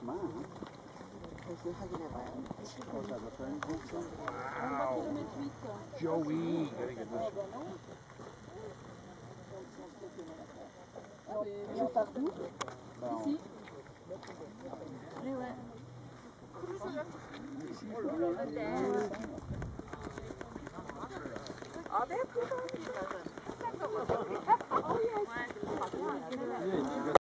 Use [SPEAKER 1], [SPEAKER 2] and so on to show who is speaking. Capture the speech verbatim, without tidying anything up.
[SPEAKER 1] 많구만.
[SPEAKER 2] 다시 확인해봐요.
[SPEAKER 3] Joey, gotta get this.
[SPEAKER 2] Tu pars d'où?
[SPEAKER 1] Ici.
[SPEAKER 2] Mais ouais.
[SPEAKER 4] 아, 네, 그거.